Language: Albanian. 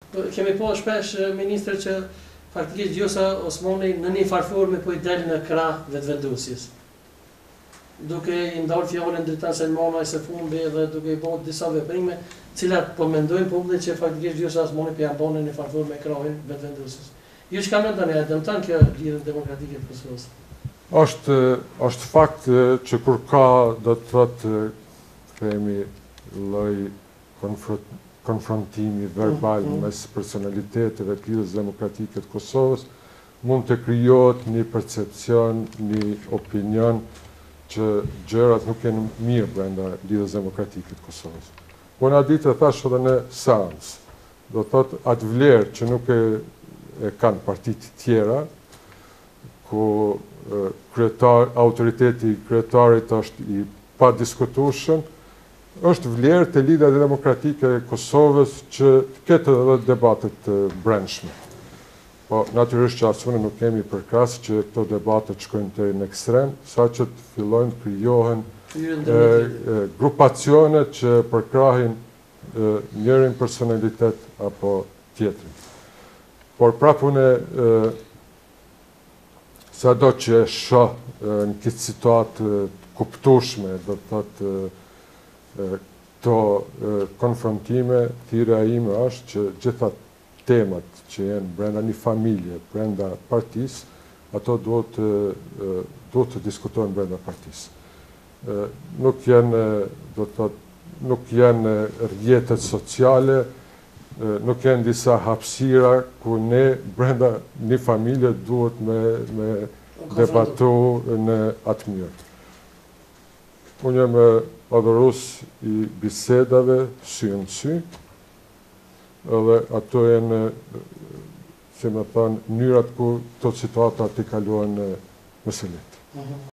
Kemi po shpesh ministre që faktikisht Gjosa Osmani në një farforme po i del në krah vetëvendosjes. Duke i ndalë fjalën Dritan Selmana së fundi dhe duke i bërë disa veprime, cilat po mendojnë popullit që faktikisht Gjosa Osmani po ja bën në farforme me krahin vetëvendosjes. Ju çka mendoni, a dëmton kjo lidhje demokratike të Kosovës? Është fakt që kur ka, do të thotë, themi lloj konfrontimi verbal mes personaliteteve të lidhjes demokratike të Kosovës, mund të krijohet një percepcion, një opinion që gjërat nuk janë mirë brenda lidhjes demokratike të Kosovës. Po na ditë thash edhe në seancë, do të thotë atë vlerë që nuk e kanë partitë tjera, ku autoriteti kryetarit është i padiskutueshëm, është vlerë të lidhjes demokratike e Kosovës që ketë edhe debatet të brendshme. Po, natyrisht që asune nuk kemi përkas që këto debatet shkojnë të në ekstrem, sa që të fillojnë të krijohen grupacione që përkrahin njërin personalitet apo tjetrin. Por prapune, sa do që e shoh në këtë situatë kuptueshme, do të thotë këto konfrontime, thirrja ime është që gjitha temat që janë brenda një familje, brenda partisë, ato duhet të diskutohen brenda partisë. Nuk janë, do të thotë, nuk janë rrjetet sociale, nuk janë disa hapësira ku ne brenda një familje duhet me debatu në atë mënyrë. Unë jam adhurues i bisedave sy në sy, edhe ato janë, si më thonë, mënyrat ku këto situata të kaluan më së lehtë.